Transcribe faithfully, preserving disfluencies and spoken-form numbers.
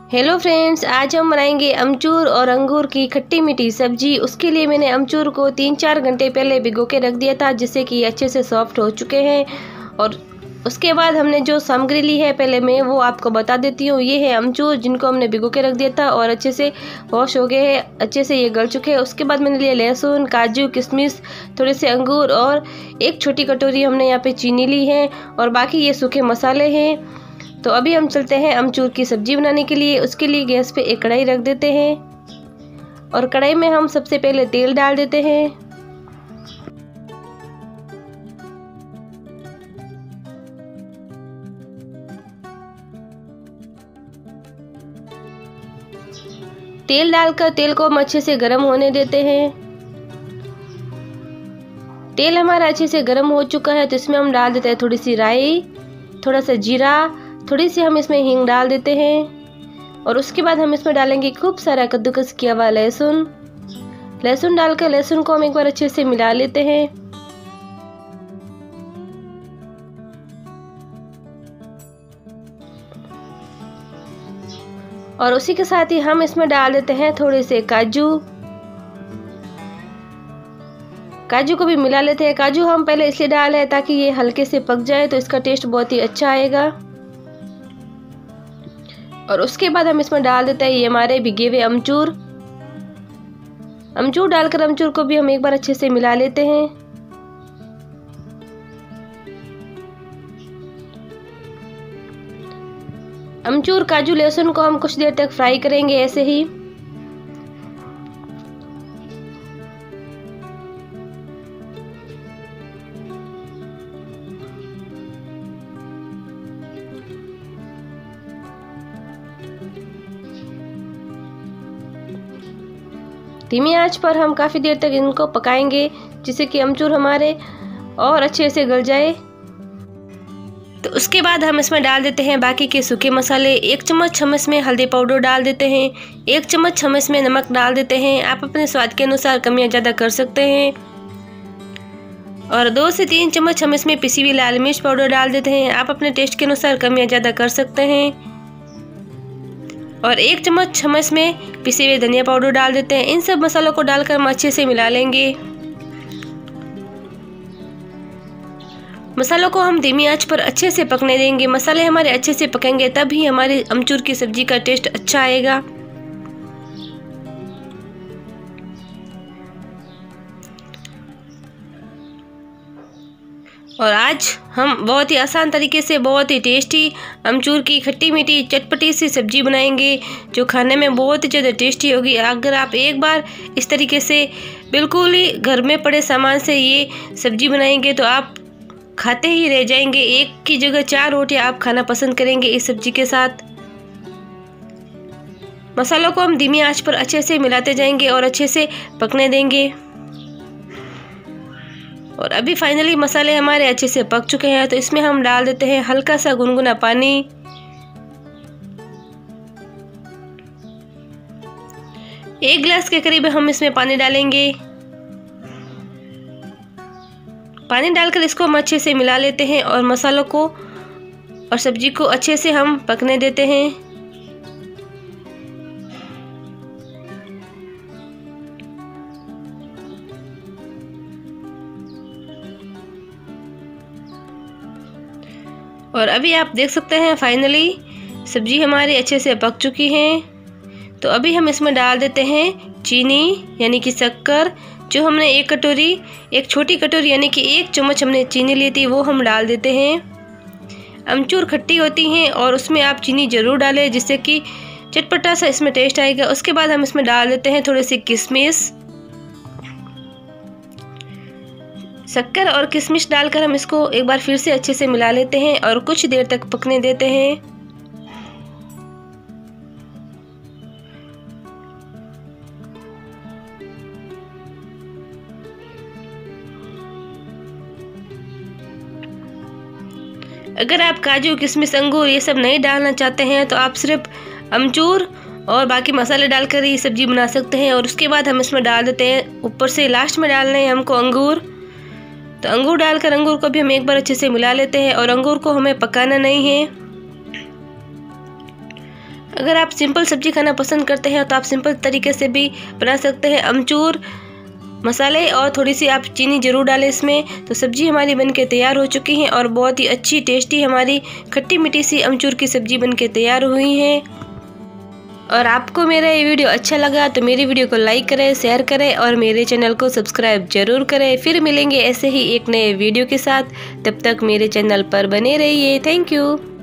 Hello friends, आज हम बनाएंगे अमचूर और अंगूर की खट्टी मीठी सब्जी। उसके लिए मैंने अमचूर को तीन चार घंटे पहले भिगो के रख दिया था, जिससे कि अच्छे से सॉफ्ट हो चुके हैं। और उसके बाद हमने जो सामग्री ली है पहले मैं वो आपको बता देती हूँ। ये है अमचूर, जिनको हमने भिगो के रख दिया था और अच्छे से वॉश हो गए हैं, अच्छे से ये गल चुके हैं। उसके बाद मैंने लिया लहसुन, काजू, किशमिश, थोड़े से अंगूर और एक छोटी कटोरी हमने यहाँ पे चीनी ली है और बाकी ये सूखे मसाले हैं। तो अभी हम चलते हैं अमचूर की सब्जी बनाने के लिए। उसके लिए गैस पे एक कढ़ाई रख देते हैं और कढ़ाई में हम सबसे पहले तेल डाल देते हैं। तेल डालकर तेल को हम अच्छे से गर्म होने देते हैं। तेल हमारा अच्छे से गर्म हो चुका है तो इसमें हम डाल देते हैं थोड़ी सी राई, थोड़ा सा जीरा, थोड़ी सी हम इसमें हींग डाल देते हैं। और उसके बाद हम इसमें डालेंगे खूब सारा कद्दूकस किया हुआ लहसुन। लहसुन डालकर लहसुन को हम एक बार अच्छे से मिला लेते हैं। और उसी के साथ ही हम इसमें डाल देते हैं थोड़े से काजू काजू को भी मिला लेते हैं। काजू हम पहले इसलिए डाले हैं ताकि ये हल्के से पक जाए, तो इसका टेस्ट बहुत ही अच्छा आएगा। और उसके बाद हम इसमें डाल देते हैं ये हमारे भिगे हुए अमचूर अमचूर डालकर अमचूर को भी हम एक बार अच्छे से मिला लेते हैं। अमचूर, काजू, लहसुन को हम कुछ देर तक फ्राई करेंगे ऐसे ही। धीमी आंच पर हम काफ़ी देर तक इनको पकाएंगे, जिससे कि अमचूर हमारे और अच्छे से गल जाए। तो उसके बाद हम इसमें डाल देते हैं बाकी के सूखे मसाले। एक चम्मच हम इसमें हल्दी पाउडर डाल देते हैं, एक चम्मच हम इसमें नमक डाल देते हैं। आप अपने स्वाद के अनुसार कम या ज़्यादा कर सकते हैं। और दो से तीन चम्मच हम इसमें पिसी हुई लाल मिर्च पाउडर डाल देते हैं। आप अपने टेस्ट के अनुसार कम या ज़्यादा कर सकते हैं। और एक चम्मच हम इसमें पिसे हुए धनिया पाउडर डाल देते हैं। इन सब मसालों को डालकर हम अच्छे से मिला लेंगे। मसालों को हम धीमी आंच पर अच्छे से पकने देंगे। मसाले हमारे अच्छे से पकेंगे तभी हमारी अमचूर की सब्जी का टेस्ट अच्छा आएगा। और आज हम बहुत ही आसान तरीके से बहुत ही टेस्टी अमचूर की खट्टी मीठी चटपटी सी सब्जी बनाएंगे, जो खाने में बहुत ही ज़्यादा टेस्टी होगी। अगर आप एक बार इस तरीके से बिल्कुल ही घर में पड़े सामान से ये सब्जी बनाएंगे तो आप खाते ही रह जाएंगे। एक की जगह चार रोटियां आप खाना पसंद करेंगे इस सब्जी के साथ। मसालों को हम धीमी आंच पर अच्छे से मिलाते जाएंगे और अच्छे से पकने देंगे। और अभी फाइनली मसाले हमारे अच्छे से पक चुके हैं, तो इसमें हम डाल देते हैं हल्का सा गुनगुना पानी। एक गिलास के करीब हम इसमें पानी डालेंगे। पानी डालकर इसको हम अच्छे से मिला लेते हैं और मसालों को और सब्जी को अच्छे से हम पकने देते हैं। और अभी आप देख सकते हैं फाइनली सब्जी हमारी अच्छे से पक चुकी है। तो अभी हम इसमें डाल देते हैं चीनी यानी कि शक्कर, जो हमने एक कटोरी एक छोटी कटोरी यानी कि एक चम्मच हमने चीनी ली थी वो हम डाल देते हैं। अमचूर खट्टी होती हैं और उसमें आप चीनी ज़रूर डालें, जिससे कि चटपटा सा इसमें टेस्ट आएगा। उसके बाद हम इसमें डाल देते हैं थोड़े से किशमिश, शक्कर और किशमिश डालकर हम इसको एक बार फिर से अच्छे से मिला लेते हैं और कुछ देर तक पकने देते हैं। अगर आप काजू, किशमिश, अंगूर ये सब नहीं डालना चाहते हैं तो आप सिर्फ अमचूर और बाकी मसाले डालकर ही सब्जी बना सकते हैं। और उसके बाद हम इसमें डाल देते हैं, ऊपर से लास्ट में डालने हैं हमको अंगूर। तो अंगूर डालकर अंगूर को भी हम एक बार अच्छे से मिला लेते हैं और अंगूर को हमें पकाना नहीं है। अगर आप सिंपल सब्जी खाना पसंद करते हैं तो आप सिंपल तरीके से भी बना सकते हैं। अमचूर, मसाले और थोड़ी सी आप चीनी ज़रूर डालें इसमें। तो सब्जी हमारी बनके तैयार हो चुकी है और बहुत ही अच्छी टेस्टी हमारी खट्टी मीठी सी अमचूर की सब्जी बनके तैयार हुई है। और आपको मेरा ये वीडियो अच्छा लगा तो मेरी वीडियो को लाइक करें, शेयर करें और मेरे चैनल को सब्सक्राइब जरूर करें। फिर मिलेंगे ऐसे ही एक नए वीडियो के साथ, तब तक मेरे चैनल पर बने रहिए। Thank you.